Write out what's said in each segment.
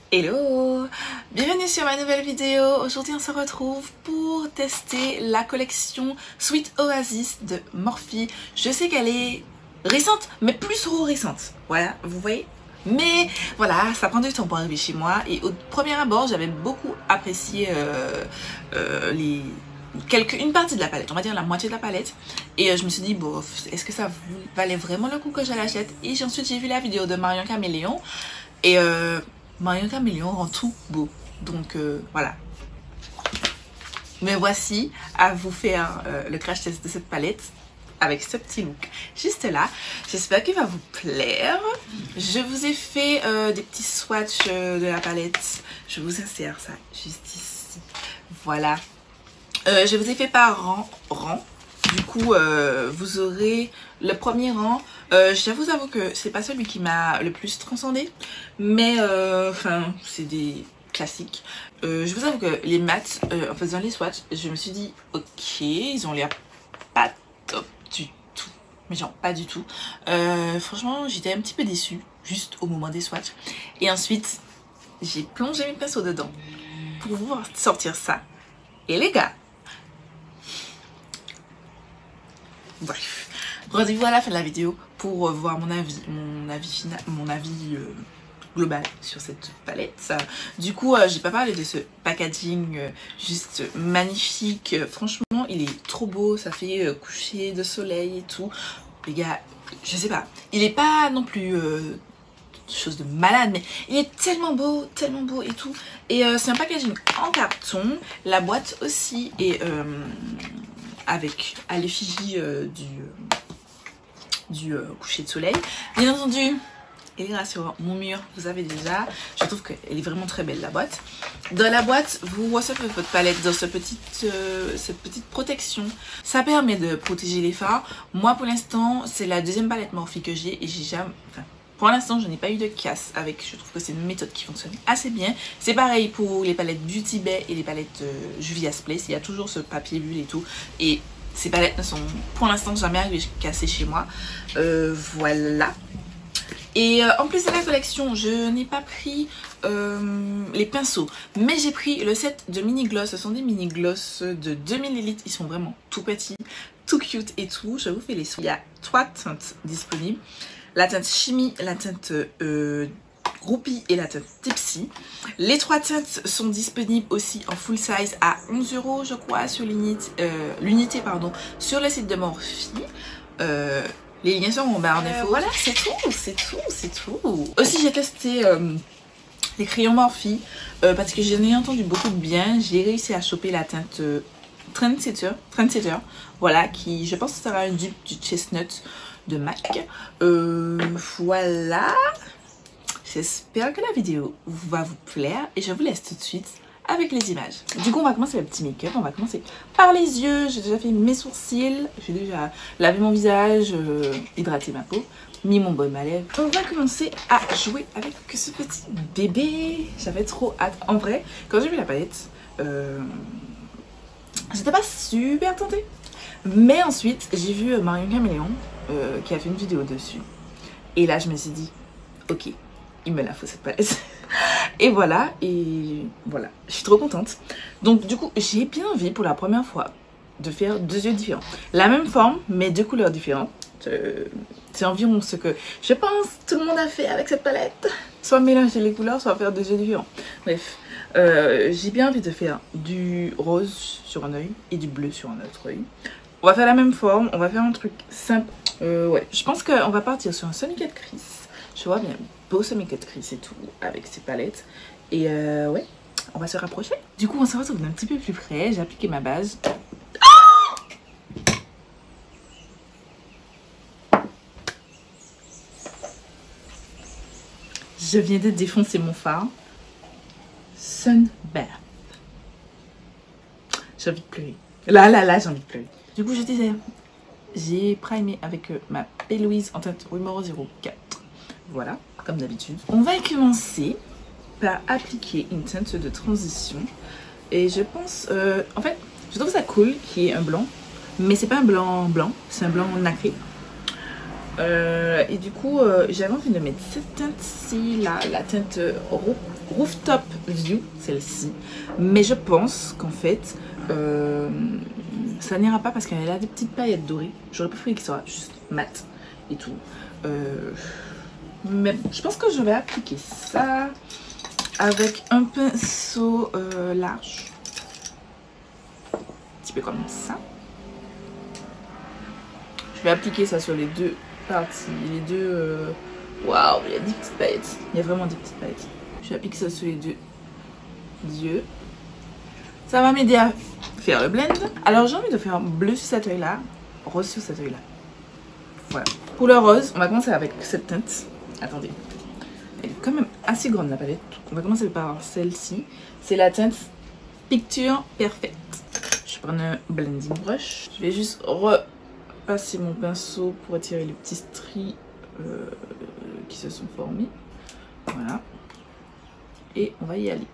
Hello, bienvenue sur ma nouvelle vidéo. Aujourd'hui on se retrouve pour tester la collection Sweet Oasis de Morphe. Je sais qu'elle est récente, mais plus trop récente. Voilà, vous voyez. Mais voilà, ça prend du temps pour arriver chez moi. Et au premier abord, j'avais beaucoup apprécié une partie de la palette, on va dire la moitié de la palette. Et je me suis dit, bon, est-ce que ça valait vraiment le coup que je l'achète? Et ensuite j'ai vu la vidéo de Marion Caméléon. Et Marion Caméléon rend tout beau. Donc voilà. Me voici à vous faire le crash test de cette palette avec ce petit look juste là. J'espère qu'il va vous plaire. Je vous ai fait des petits swatchs de la palette. Je vous insère ça juste ici. Voilà. Je vous ai fait par rang. Du coup, vous aurez le premier rang. Je vous avoue que c'est pas celui qui m'a le plus transcendé, mais enfin, c'est des classiques. Je vous avoue que les maths, en faisant les swatchs, je me suis dit, ok, ils ont l'air pas top du tout, mais genre pas du tout. Franchement, j'étais un petit peu déçue juste au moment des swatchs. Et ensuite, j'ai plongé mes pinceaux dedans pour pouvoir sortir ça. Et les gars, bref, rendez-vous à la fin de la vidéo pour voir mon avis global sur cette palette. Du coup, j'ai pas parlé de ce packaging juste magnifique. Franchement, il est trop beau. Ça fait coucher de soleil et tout. Les gars, je sais pas. Il est pas non plus chose de malade, mais il est tellement beau et tout. Et c'est un packaging en carton. La boîte aussi est avec à l'effigie du coucher de soleil. Bien entendu, elle est sur mon mur, vous avez déjà. Je trouve qu'elle est vraiment très belle, la boîte. Dans la boîte, vous recevez votre palette dans cette petite protection. Ça permet de protéger les fards. Moi, pour l'instant, c'est la deuxième palette Morphe que j'ai et j'ai jamais... Enfin, pour l'instant, je n'ai pas eu de casse avec. Je trouve que c'est une méthode qui fonctionne assez bien. C'est pareil pour les palettes Beauty Bay et les palettes Juvia's Place. Il y a toujours ce papier bulle et tout. Et ces palettes ne sont pour l'instant jamais arrivées cassées chez moi. Voilà. Et en plus de la collection, je n'ai pas pris les pinceaux. Mais j'ai pris le set de mini gloss. Ce sont des mini gloss de 2 ml. Ils sont vraiment tout petits, tout cute et tout. Je vous fais les sons. Il y a 3 teintes disponibles. La teinte Chimie, la teinte Groupie et la teinte Tipsy. Les 3 teintes sont disponibles aussi en full size à 11 € je crois sur l'unité sur le site de Morphe. Les liens sont en barre d'infos. Voilà, c'est tout. Aussi j'ai testé les crayons Morphe parce que j'en ai entendu beaucoup de bien. J'ai réussi à choper la teinte Trendsetter, voilà, qui je pense que sera un dupe du Chestnut de MAC. Voilà, j'espère que la vidéo va vous plaire et je vous laisse tout de suite avec les images. Du coup, on va commencer le petit make-up. On va commencer par les yeux. J'ai déjà fait mes sourcils, j'ai déjà lavé mon visage, hydraté ma peau, mis mon baume à lèvres. On va commencer à jouer avec ce petit bébé. J'avais trop hâte. En vrai, quand j'ai vu la palette, j'étais pas super tentée. Mais ensuite, j'ai vu Marion Caméléon qui a fait une vidéo dessus. Et là, je me suis dit, ok, il me la faut cette palette. Et voilà, je suis trop contente. Donc du coup, j'ai bien envie pour la première fois de faire 2 yeux différents. La même forme, mais 2 couleurs différentes. C'est environ ce que je pense tout le monde a fait avec cette palette. Soit mélanger les couleurs, soit faire 2 yeux différents. Bref, j'ai bien envie de faire du rose sur un œil et du bleu sur un autre œil. On va faire la même forme, on va faire un truc simple. Ouais, je pense qu'on va partir sur un semi-cut crease. Je vois bien, beau semi-cut crease et tout, avec ces palettes. Et ouais, on va se rapprocher. Du coup, on se retrouve d'un petit peu plus près. J'ai appliqué ma base. Je viens de défoncer mon fard. Sunbath. J'ai envie de pleurer. Là, j'ai envie de pleurer. Du coup, je disais, j'ai primé avec ma P-Louise en teinte Rumoro 04. Voilà, comme d'habitude. On va commencer par appliquer une teinte de transition. Et je pense, en fait, je trouve ça cool qu'il y ait un blanc. Mais c'est pas un blanc blanc, c'est un blanc nacré. Et du coup, j'avais envie de mettre cette teinte-ci, la teinte Rooftop View, celle-ci. Mais je pense qu'en fait, ça n'ira pas parce qu'elle a des petites paillettes dorées. J'aurais préféré qu'il soit juste mat et tout. Mais je pense que je vais appliquer ça avec un pinceau large. Un petit peu comme ça. Je vais appliquer ça sur les deux parties. Les deux... Waouh, il y a des petites paillettes. Il y a vraiment des petites paillettes. Je vais appliquer ça sur les deux yeux. Ça va m'aider à faire le blend. Alors j'ai envie de faire bleu sur cet œil là, rose sur cet œil là. Voilà. Pour le rose, on va commencer avec cette teinte. Attendez. Elle est quand même assez grande la palette. On va commencer par celle-ci. C'est la teinte Picture Perfect. Je prends un blending brush. Je vais juste repasser mon pinceau pour retirer les petits stries qui se sont formés. Voilà. Et on va y aller.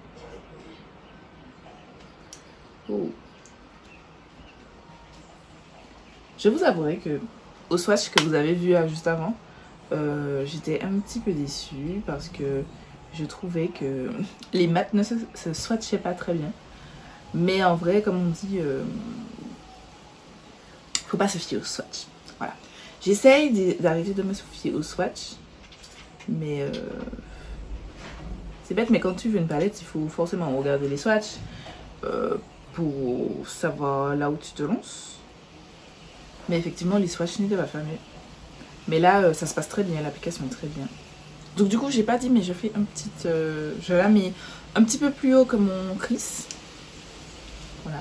Oh. Je vous avouerai que au swatch que vous avez vu juste avant, j'étais un petit peu déçue parce que je trouvais que les mats ne se swatchaient pas très bien. Mais en vrai, comme on dit, faut pas se fier au swatch. Voilà. J'essaye d'arrêter de me fier au swatch, mais c'est bête, mais quand tu veux une palette, il faut forcément regarder les swatchs pour savoir là où tu te lances. Mais effectivement, les swatchs n'étaient pas fameux. Mais là, ça se passe très bien, l'application est très bien. Donc du coup, j'ai pas dit, mais je fais un petit... je la mets un petit peu plus haut que mon crease. Voilà.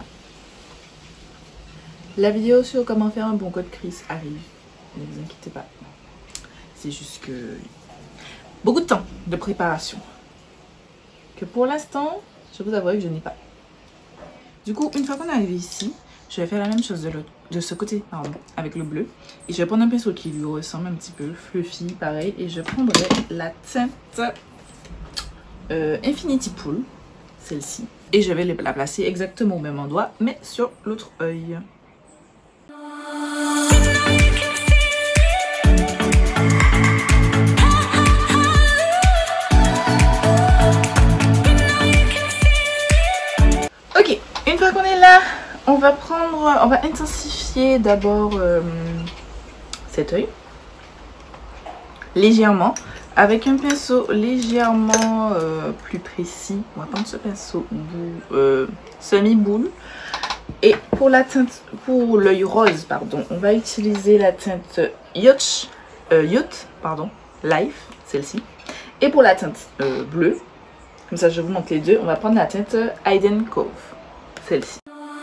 La vidéo sur comment faire un bon code crease arrive. Ne vous inquiétez pas. C'est juste que... beaucoup de temps de préparation. Que pour l'instant, je vous avoue que je n'ai pas. Du coup, une fois qu'on est arrivé ici, je vais faire la même chose de ce côté, pardon, avec le bleu. Et je vais prendre un pinceau qui lui ressemble un petit peu, fluffy, pareil. Et je prendrai la teinte Infinity Pool, celle-ci. Et je vais la placer exactement au même endroit, mais sur l'autre œil. Ok, une fois qu'on est là, on va intensifier d'abord cet œil légèrement avec un pinceau légèrement plus précis. On va prendre ce pinceau semi-boule. Et pour la teinte, pour l'œil rose, pardon, on va utiliser la teinte Youth, Life, celle-ci. Et pour la teinte bleue, comme ça je vous montre les deux, on va prendre la teinte Hidden Cove, celle-ci.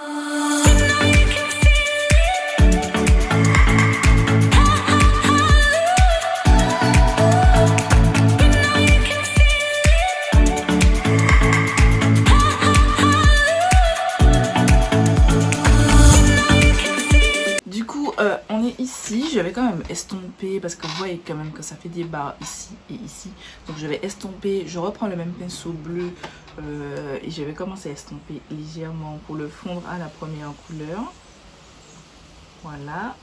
On est ici, je vais quand même estomper parce que vous voyez quand même que ça fait des barres ici et ici. Donc je vais estomper, je reprends le même pinceau bleu et je vais commencer à estomper légèrement pour le fondre à la première couleur. Voilà.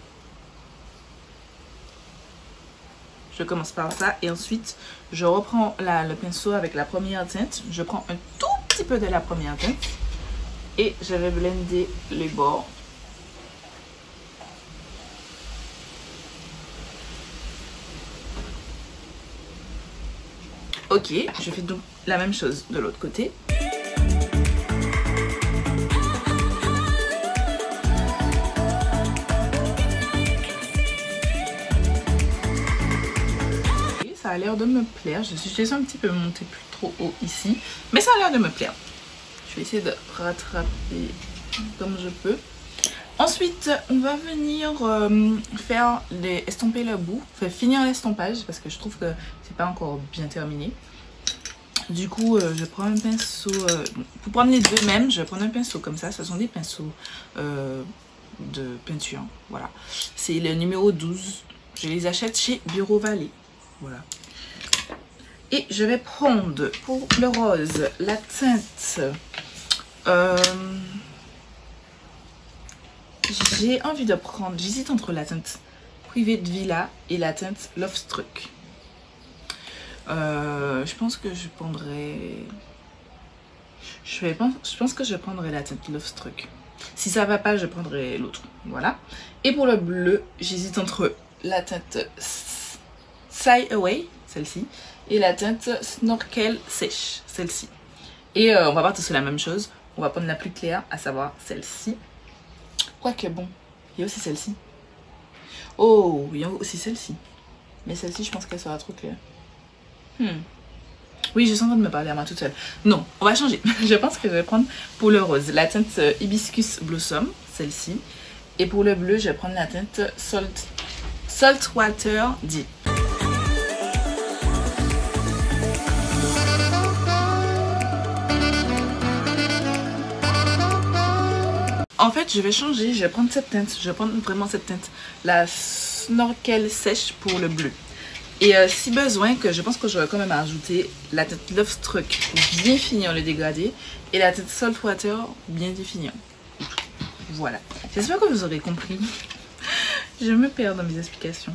Je commence par ça et ensuite je reprends le pinceau avec la première teinte. Je prends un tout petit peu de la première teinte et je vais blender les bords. Ok, je fais donc la même chose de l'autre côté. Et ça a l'air de me plaire. Je suis un petit peu montée plus trop haut ici, mais ça a l'air de me plaire. Je vais essayer de rattraper comme je peux. Ensuite, on va venir estomper le bout, finir l'estompage parce que je trouve que c'est pas encore bien terminé. Du coup, je prends un pinceau, pour prendre les deux mêmes, je vais prendre un pinceau comme ça. Ce sont des pinceaux de peinture, voilà. C'est le numéro 12. Je les achète chez Bureau Vallée, voilà. Et je vais prendre pour le rose la teinte... j'ai envie de prendre, j'hésite entre la teinte Private Villa et la teinte Love Struck. Je pense que je prendrai... Je pense que je prendrai la teinte Love Struck. Si ça va pas, je prendrai l'autre. Voilà. Et pour le bleu, j'hésite entre la teinte Shy Away, celle-ci, et la teinte Snorkel Sèche, celle-ci. Et on va partir sur la même chose. On va prendre la plus claire, à savoir celle-ci. Quoique bon, il y a aussi celle-ci. Oh, il y a aussi celle-ci. Mais celle-ci, je pense qu'elle sera trop claire. Oui, je suis en train de me parler à moi toute seule. Non, on va changer. Je pense que je vais prendre pour le rose la teinte Hibiscus Blossom, celle-ci. Et pour le bleu, je vais prendre la teinte Saltwater Deep. En fait, je vais changer. Je vais prendre cette teinte. Je vais prendre vraiment cette teinte. La Snorkel Sèche pour le bleu. Et si besoin, que je pense que j'aurais quand même ajouté la teinte Love Struck pour bien finir le dégradé et la teinte Saltwater bien définir. Voilà. J'espère que vous aurez compris. Je me perds dans mes explications.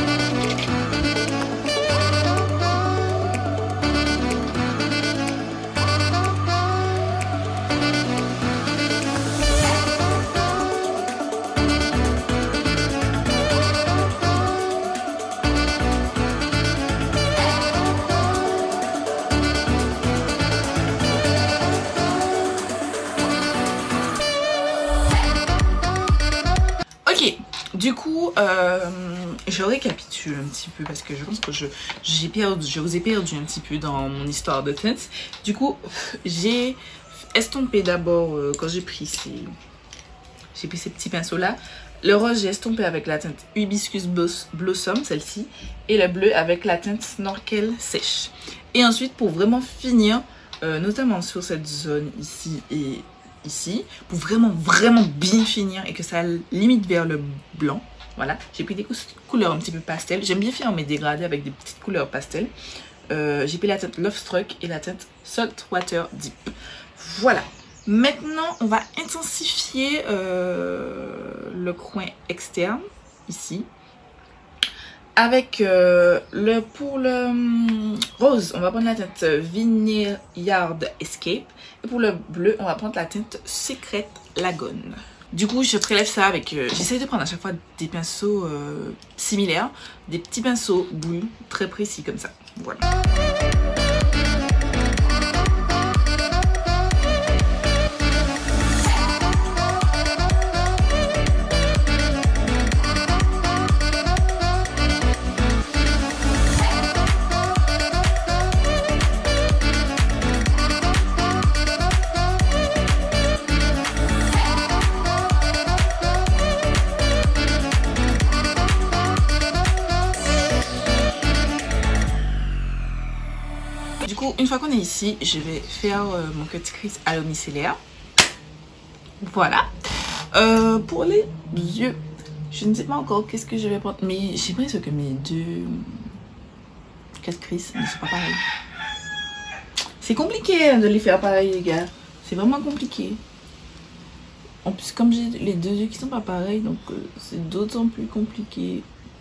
Du coup, je récapitule un petit peu parce que je pense que je vous ai perdu un petit peu dans mon histoire de teinte. Du coup, j'ai estompé d'abord quand j'ai pris ces petits pinceaux là. Le rose, j'ai estompé avec la teinte Hibiscus Blossom, celle-ci, et le bleu avec la teinte Snorkel Sèche. Et ensuite, pour vraiment finir, notamment sur cette zone ici et ici, pour vraiment bien finir et que ça limite vers le blanc. Voilà, j'ai pris des couleurs un petit peu pastel. J'aime bien faire mes dégradés avec des petites couleurs pastel. J'ai pris la teinte Love Struck et la teinte Saltwater Deep. Voilà. Maintenant, on va intensifier le coin externe, ici. Avec pour le rose, on va prendre la teinte Vineyard Escape. Et pour le bleu, on va prendre la teinte Secret Lagoon. Du coup, je prélève ça avec... j'essaie de prendre à chaque fois des pinceaux similaires. Des petits pinceaux boules très précis comme ça. Voilà. Une fois qu'on est ici, je vais faire mon cut crease à l'eau micellaire. Voilà. Pour les yeux, je ne sais pas encore qu'est-ce que je vais prendre. Mais j'ai l'impression que mes deux cut crease ne sont pas pareils. C'est compliqué de les faire pareil, les gars. C'est vraiment compliqué. En plus, comme j'ai les deux yeux qui sont pas pareils, donc c'est d'autant plus compliqué.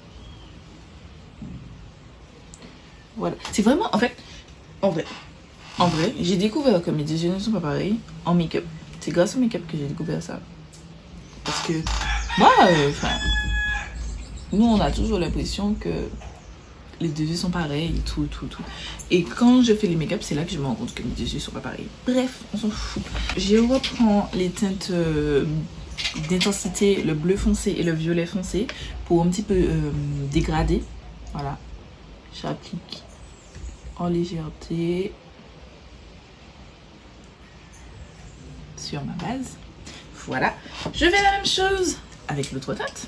Voilà. C'est vraiment, en fait... En vrai, j'ai découvert que mes deux yeux ne sont pas pareils en make-up. C'est grâce au make-up que j'ai découvert ça. Parce que moi, nous on a toujours l'impression que les deux yeux sont pareils et tout. Et quand je fais les make-up, c'est là que je me rends compte que mes deux yeux sont pas pareils. Bref, on s'en fout. Je reprends les teintes d'intensité, le bleu foncé et le violet foncé pour un petit peu dégrader. Voilà. J'applique en légèreté sur ma base. Voilà, je fais la même chose avec l'autre teinte.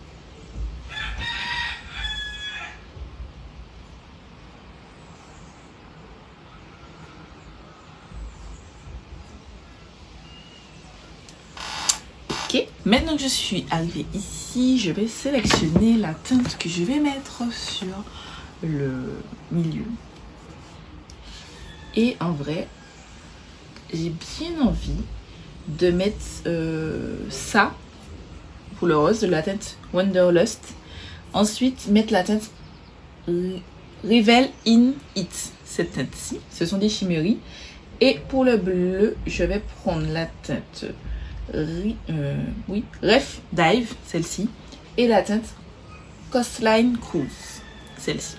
Ok, maintenant que je suis arrivée ici, je vais sélectionner la teinte que je vais mettre sur le milieu. Et en vrai, j'ai bien envie de mettre ça pour le rose de la teinte Wanderlust Ensuite, mettre la teinte Revel In It. Cette teinte-ci, ce sont des chimériques. Et pour le bleu, je vais prendre la teinte Ref Dive, celle-ci. Et la teinte Coastline Cruise, celle-ci.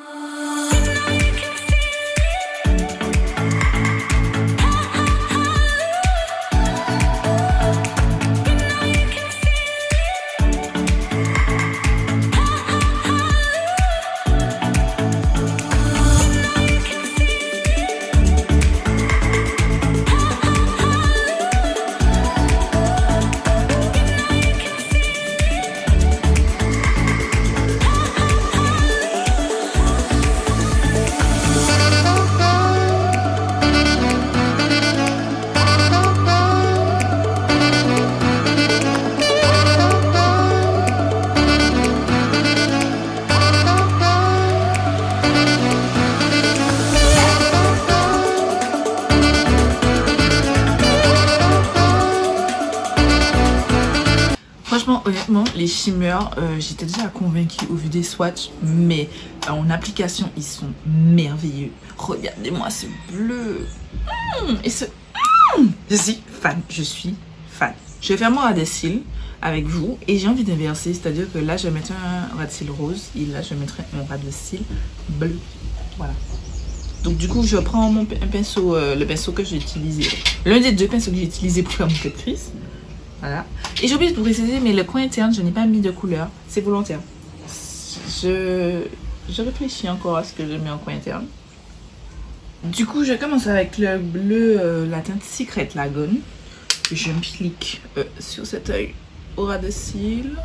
Franchement, honnêtement, les shimmers, j'étais déjà convaincue au vu des swatchs, mais en application, ils sont merveilleux. Regardez-moi ce bleu. Et ce... je suis fan, je suis fan. Je vais faire mon ras de cils avec vous et j'ai envie d'inverser, c'est-à-dire que là, je vais mettre un ras de cils rose et là, je mettrai mon ras de cils bleu. Voilà. Donc du coup, je prends un pinceau, le pinceau que j'ai utilisé. L'un des deux pinceaux que j'ai utilisé pour faire mon cut crease. Voilà. Et j'ai oublié de vous préciser, mais le coin interne, je n'ai pas mis de couleur. C'est volontaire. Je réfléchis encore à ce que je mets en coin interne. Du coup, je commence avec le bleu, la teinte Secret Lagoon. Je me clique sur cet œil au ras de cils.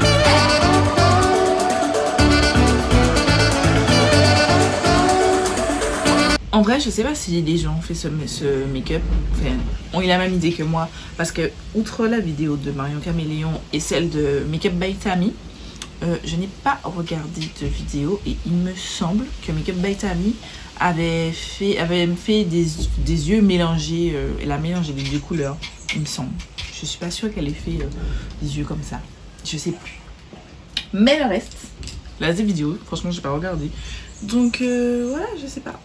En vrai, je sais pas si les gens ont fait ce make-up, enfin, ont eu la même idée que moi. Parce que, outre la vidéo de Marion Caméléon et celle de Makeup by Tammy, je n'ai pas regardé de vidéo. Et il me semble que Makeup by Tammy avait fait des yeux mélangés. Elle a mélangé les deux couleurs, il me semble. Je suis pas sûre qu'elle ait fait des yeux comme ça. Je sais plus. Mais le reste, la vidéo, franchement, j'ai pas regardé. Donc, voilà, je sais pas.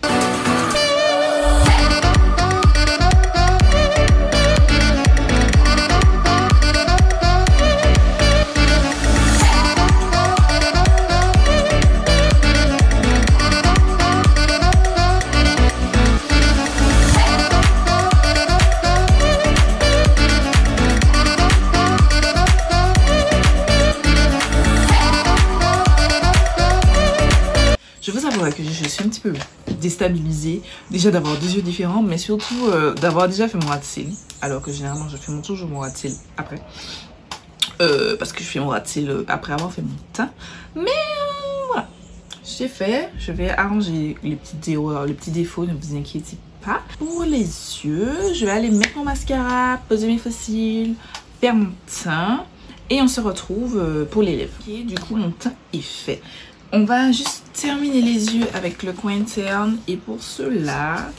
Je veux savoir que je suis un petit peu déstabilisée, déjà d'avoir deux yeux différents, mais surtout d'avoir déjà fait mon ras de cils, alors que généralement je fais toujours mon ras de cils après, parce que je fais mon ras de cils après avoir fait mon teint, mais voilà, j'ai fait, je vais arranger les petits défauts, ne vous inquiétez pas. Pour les yeux, je vais aller mettre mon mascara, poser mes faux cils, faire mon teint, et on se retrouve pour les lèvres. Okay, du coup mon teint est fait. On va juste terminer les yeux avec le coin interne. Et pour cela,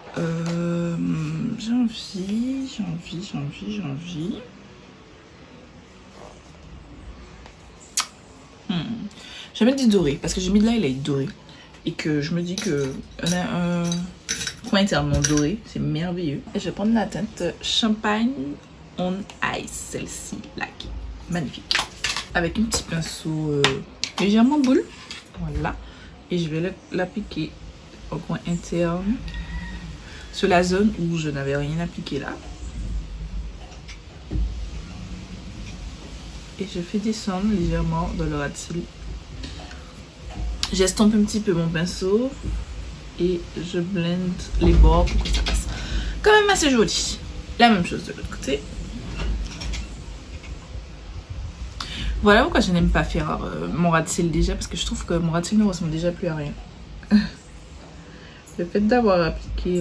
j'ai envie. Je vais mettre du doré parce que j'ai mis de l'highlight doré. Et que je me dis que un coin interne doré, c'est merveilleux. Et je vais prendre la teinte Champagne on Ice, celle-ci, là, qui est magnifique. Avec un petit pinceau légèrement boule. Voilà, et je vais l'appliquer au coin interne sur la zone où je n'avais rien appliqué là, et je fais descendre légèrement dans le ras de cils. J'estompe un petit peu mon pinceau et je blende les bords pour que ça passe quand même assez joli. La même chose de l'autre côté. Voilà pourquoi je n'aime pas faire mon ras de cils déjà, parce que je trouve que mon ras de cils ne ressemble déjà plus à rien. Le fait d'avoir appliqué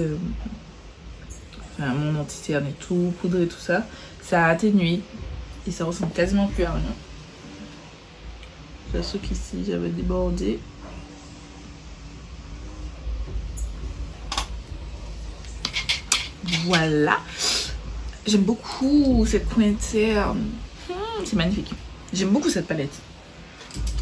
mon anti-cerne et tout, poudre et tout ça, ça a atténué et ça ressemble quasiment plus à rien. J'ai ce qu'ici j'avais débordé. Voilà. J'aime beaucoup cette coin interne. C'est magnifique. J'aime beaucoup cette palette.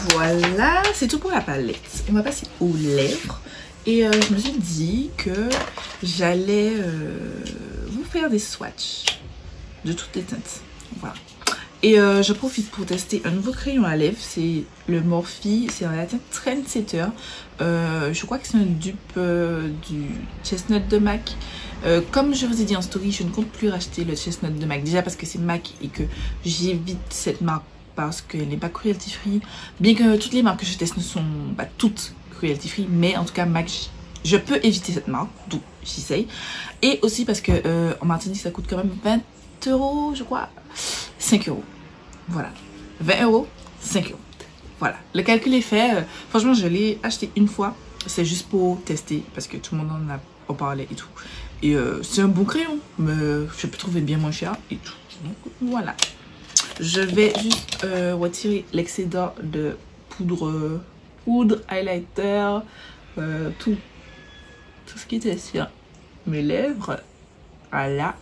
Voilà, c'est tout pour la palette. On va passer aux lèvres. Et je me suis dit que j'allais vous faire des swatchs de toutes les teintes. Voilà. Et je profite pour tester un nouveau crayon à lèvres. C'est le Morphe. C'est la teinte Trendsetter. Je crois que c'est un dupe du Chestnut de MAC. Comme je vous ai dit en story, je ne compte plus racheter le Chestnut de MAC. Déjà parce que c'est MAC et que j'évite cette marque parce qu'elle n'est pas cruelty free. Bien que toutes les marques que je teste ne sont pas toutes cruelty free. Mais en tout cas, MAC, je peux éviter cette marque. Donc j'essaye. Et aussi parce que en Martinique, ça coûte quand même 20 €, je crois. 5 €. Voilà. 20 €, 5 €. Voilà. Le calcul est fait. Franchement, je l'ai acheté une fois. C'est juste pour tester parce que tout le monde en parlait et tout. Et c'est un bon crayon. Mais je peux trouver bien moins cher et tout. Donc voilà. Je vais juste retirer l'excédent de poudre highlighter, tout ce qui était sur mes lèvres. Voilà.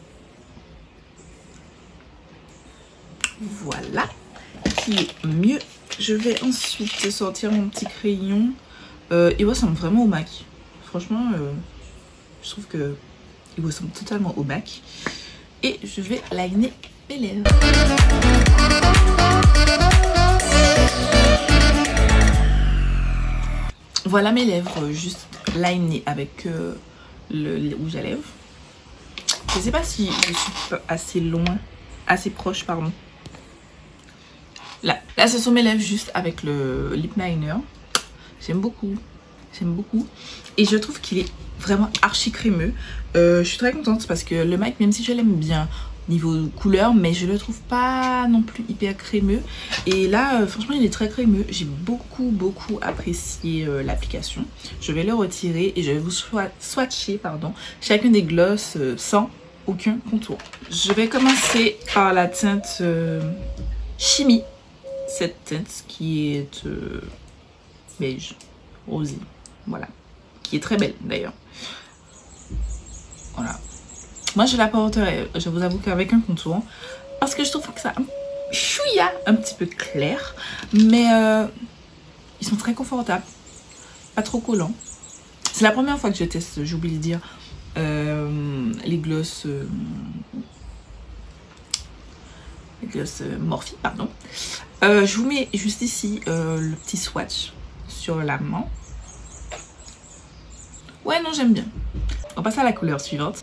Voilà. Qui est mieux. Je vais ensuite sortir mon petit crayon. Il ressemble vraiment au MAC. Franchement, je trouve que il ressemble totalement au MAC. Et je vais liner mes lèvres. Voilà mes lèvres juste linées avec le rouge à lèvres. Je ne sais pas si je suis assez proche, pardon. Là, ce sont mes lèvres juste avec le lip liner. J'aime beaucoup. J'aime beaucoup. Et je trouve qu'il est vraiment archi crémeux. Je suis très contente parce que le MAC, même si je l'aime bien niveau couleur, mais je le trouve pas non plus hyper crémeux. Et là, franchement, il est très crémeux. J'ai beaucoup apprécié l'application. Je vais le retirer et je vais vous swatcher, pardon, chacun des gloss sans aucun contour. Je vais commencer par la teinte Chimie. Cette teinte qui est beige, rosé, voilà, qui est très belle d'ailleurs. Voilà. Moi je la porterai, je vous avoue qu'avec un contour, parce que je trouve que ça chouïa un petit peu clair, mais ils sont très confortables, pas trop collants. C'est la première fois que je teste, j'ai oublié de dire, les gloss Morphe, pardon. Je vous mets juste ici le petit swatch sur la main. Ouais, non, j'aime bien. On passe à la couleur suivante.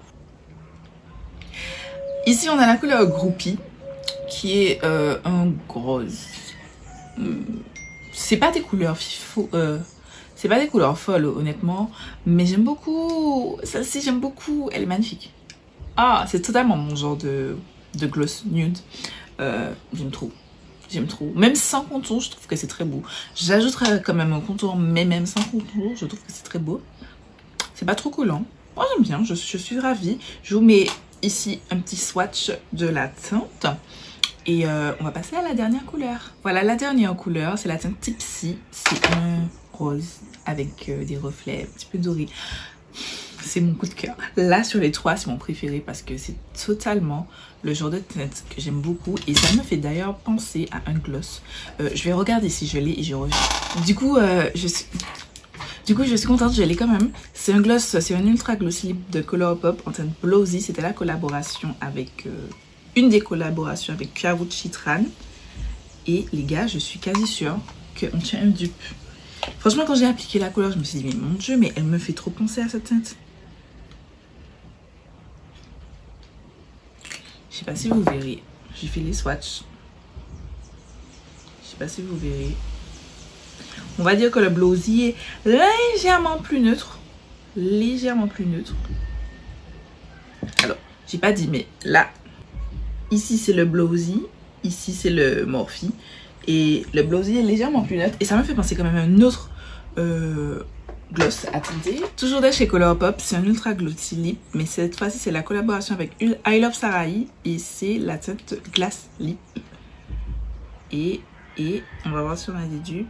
Ici, on a la couleur Groupie, qui est un rose. C'est pas des couleurs c'est pas des couleurs folles, honnêtement, mais j'aime beaucoup. Celle-ci, j'aime beaucoup. Elle est magnifique. Ah, c'est totalement mon genre de gloss nude. J'aime trop. J'aime trop. Même sans contour, je trouve que c'est très beau. J'ajouterai quand même un contour, mais même sans contour, je trouve que c'est très beau. C'est pas trop collant. Moi, j'aime bien. Je suis ravie. Je vous mets ici un petit swatch de la teinte. Et on va passer à la dernière couleur. Voilà, la dernière couleur, c'est la teinte Tipsy. C'est un rose avec des reflets un petit peu dorés. C'est mon coup de cœur. Là, sur les trois, c'est mon préféré parce que c'est totalement le genre de teinte que j'aime beaucoup. Et ça me fait d'ailleurs penser à un gloss. Je vais regarder si je l'ai et je reviens. Du coup, je suis contente, je l'ai quand même. C'est un gloss, c'est un ultra glossy lip de Colourpop en teinte Blowsy. C'était la collaboration avec... une des collaborations avec Kjaerweis Citran. Et les gars, je suis quasi sûre qu'on tient un dupe. Franchement, quand j'ai appliqué la couleur, je me suis dit, mais mon Dieu, mais elle me fait trop penser à cette teinte. Je sais pas si vous verrez. J'ai fait les swatchs. Je sais pas si vous verrez. On va dire que le Blowsy est légèrement plus neutre. Légèrement plus neutre. Alors, j'ai pas dit, mais là, ici c'est le Blowsy. Ici c'est le Morphe. Et le Blowsy est légèrement plus neutre. Et ça me fait penser quand même à un autre gloss. Attendez. Toujours de chez Colourpop. C'est un ultra glossy lip. Mais cette fois-ci, c'est la collaboration avec I Love Sarai. Et c'est la teinte Glass Lip. Et on va voir si on a des dupes.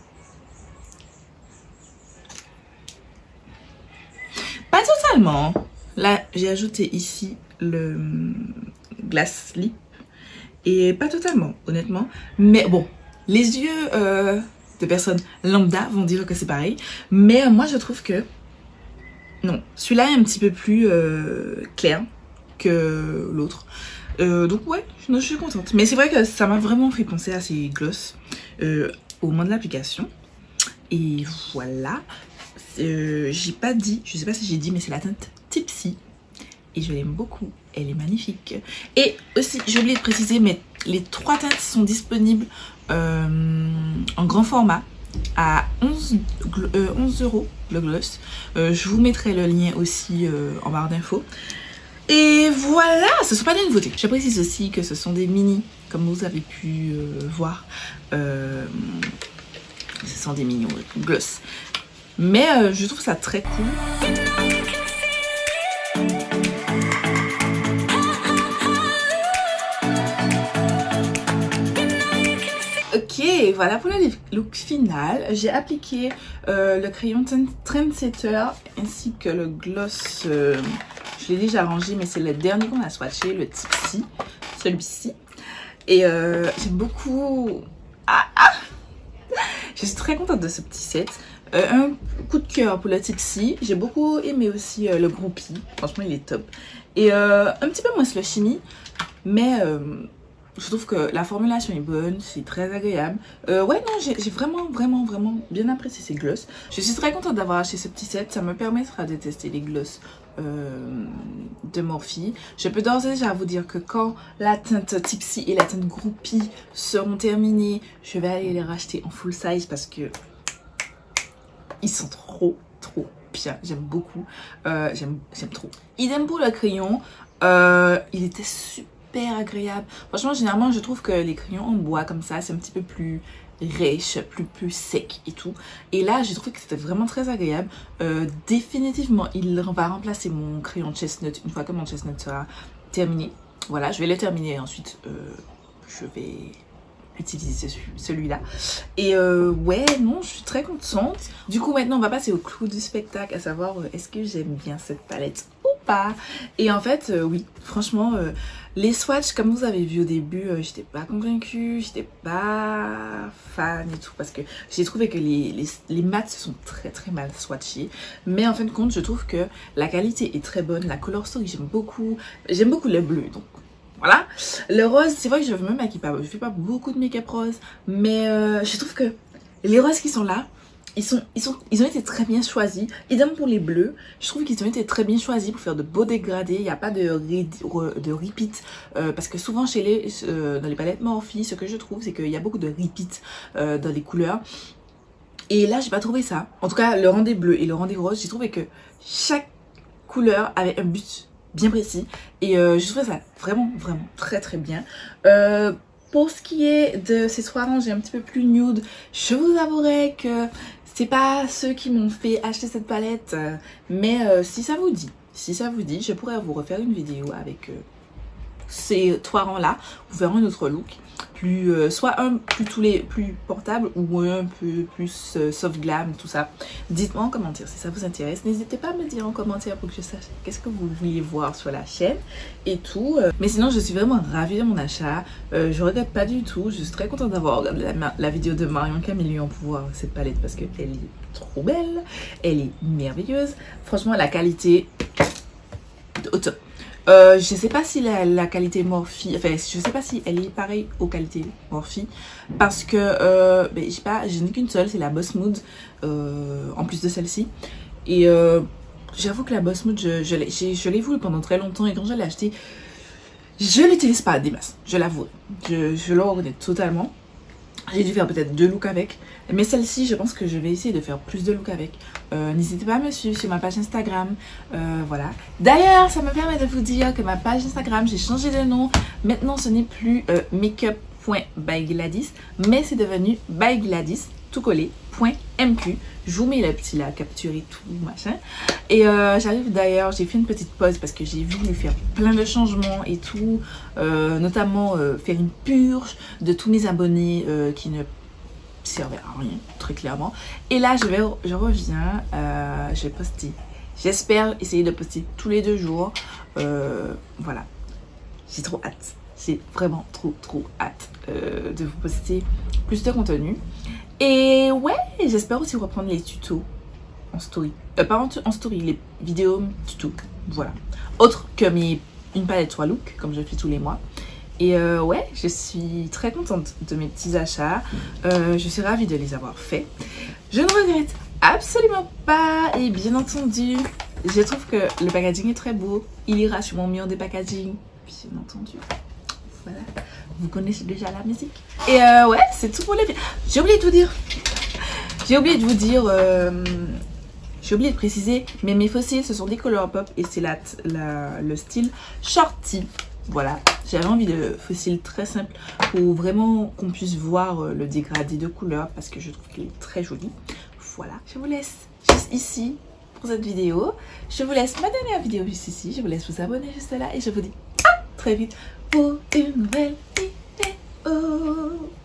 Pas totalement. Là, j'ai ajouté ici le Glass Lip. Et pas totalement, honnêtement. Mais bon, les yeux de personnes lambda vont dire que c'est pareil. Mais moi, je trouve que non. Celui-là est un petit peu plus clair que l'autre. Donc ouais, je suis contente. Mais c'est vrai que ça m'a vraiment fait penser à ces gloss au moment de l'application. Et voilà. J'ai pas dit, je sais pas si j'ai dit, mais c'est la teinte Tipsy. Et je l'aime beaucoup. Elle est magnifique. Et aussi, j'ai oublié de préciser, mais les 3 teintes sont disponibles en grand format à 11 € le gloss. Je vous mettrai le lien aussi en barre d'infos. Et voilà, ce ne sont pas des nouveautés. Je précise aussi que ce sont des mini, comme vous avez pu voir. Ce sont des mini gloss. Mais je trouve ça très cool. Ok, voilà pour le look final. J'ai appliqué le crayon Trendsetter ainsi que le gloss. Je l'ai déjà rangé, mais c'est le dernier qu'on a swatché, le Tipsy, celui-ci. Et j'aime beaucoup. Je suis très contente de ce petit set. Un coup de cœur pour le Tipsy. J'ai beaucoup aimé aussi le Groupie. Franchement, il est top. Et un petit peu moins le Chimie, mais je trouve que la formulation est bonne, c'est très agréable. Ouais, non, j'ai vraiment bien apprécié ces gloss. Je suis très contente d'avoir acheté ce petit set. Ça me permettra de tester les gloss de Morphe. Je peux d'ores et déjà vous dire que quand la teinte Tipsy et la teinte Groupie seront terminées, je vais aller les racheter en full size parce que ils sont trop bien. J'aime beaucoup. J'aime trop. Idem pour le crayon. Il était super agréable. Franchement, généralement, je trouve que les crayons en bois comme ça, c'est un petit peu plus rêche, plus sec et tout. Et là, j'ai trouvé que c'était vraiment très agréable. Définitivement, il va remplacer mon crayon Chestnut une fois que mon Chestnut sera terminé. Voilà, je vais le terminer et ensuite, je vais utiliser celui-là. Et ouais, non, je suis très contente. Du coup, maintenant, on va passer au clou du spectacle, à savoir, est-ce que j'aime bien cette palette ou pas? Et en fait, oui, franchement, les swatchs, comme vous avez vu au début, j'étais pas convaincue, j'étais pas fan et tout, parce que j'ai trouvé que les mats sont très mal swatchés. Mais en fin de compte, je trouve que la qualité est très bonne, la color story, j'aime beaucoup le bleu, donc voilà. Le rose, c'est vrai que je me maquille pas, je fais pas beaucoup de make-up rose, mais je trouve que les roses qui sont là, ils ont été très bien choisis. Idem pour les bleus, je trouve qu'ils ont été très bien choisis pour faire de beaux dégradés. Il n'y a pas de repeat, parce que souvent dans les palettes Morphe, ce que je trouve, c'est qu'il y a beaucoup de repeat dans les couleurs. Et là, j'ai pas trouvé ça. En tout cas, le rang des bleus et le rang des roses, j'ai trouvé que chaque couleur avait un but bien précis. Et je trouvais ça vraiment très bien. Pour ce qui est de ces 3 rangs, j'ai un petit peu plus nude. Je vous avouerai que c'est pas ceux qui m'ont fait acheter cette palette. Mais si ça vous dit, je pourrais vous refaire une vidéo avec ces 3 rangs là pour faire un autre look. Soit un plus portable ou un peu plus soft glam, tout ça. Dites-moi en commentaire si ça vous intéresse. N'hésitez pas à me dire en commentaire pour que je sache qu'est-ce que vous vouliez voir sur la chaîne et tout. Mais sinon, je suis vraiment ravie de mon achat. Je regrette pas du tout. Je suis très contente d'avoir regardé la vidéo de Marion Caméléon pour voir cette palette parce qu'elle est trop belle. Elle est merveilleuse. Franchement, la qualité au top. Je sais pas si la qualité Morphe, enfin je sais pas si elle est pareille aux qualités Morphe, parce que je sais pas, je n'ai qu'une seule, c'est la Boss Mood, en plus de celle-ci. Et j'avoue que la Boss Mood, je l'ai voulu pendant très longtemps, et quand je l'ai acheté, je l'utilise pas des masses, je l'avoue, je le reconnais totalement. J'ai dû faire peut-être 2 looks avec. Mais celle-ci, je pense que je vais essayer de faire plus de looks avec. N'hésitez pas à me suivre sur ma page Instagram. Voilà. D'ailleurs, ça me permet de vous dire que ma page Instagram, j'ai changé de nom. Maintenant, ce n'est plus makeup.bygladys, mais c'est devenu bygladys, tout collé, .mq. Je vous mets le petit là, capturer tout, machin. Et j'arrive d'ailleurs, j'ai fait une petite pause parce que j'ai voulu faire plein de changements et tout. Notamment faire une purge de tous mes abonnés qui ne servaient à rien, très clairement. Et là, je reviens, je vais poster. J'espère essayer de poster tous les 2 jours. Voilà. J'ai trop hâte. j'ai vraiment trop hâte de vous poster plus de contenu. Et ouais, j'espère aussi reprendre les tutos en story. Pas en story, les vidéos tutos. Voilà. Autre que une palette 3 looks, comme je fais tous les mois. Et ouais, je suis très contente de mes petits achats. Je suis ravie de les avoir faits. Je ne regrette absolument pas. Et bien entendu, je trouve que le packaging est très beau. Il ira sur mon mur des packaging. Bien entendu. Voilà. Vous connaissez déjà la musique. Et ouais, c'est tout pour les... J'ai oublié de vous dire. J'ai oublié de préciser, mais mes fossiles, ce sont des Colourpop et c'est le style Shorty. Voilà, j'avais envie de fossiles très simples pour vraiment qu'on puisse voir le dégradé de couleurs parce que je trouve qu'il est très joli. Voilà, je vous laisse juste ici pour cette vidéo. Je vous laisse ma dernière vidéo juste ici. Je vous laisse vous abonner juste là et je vous dis à très vite pour une nouvelle vidéo.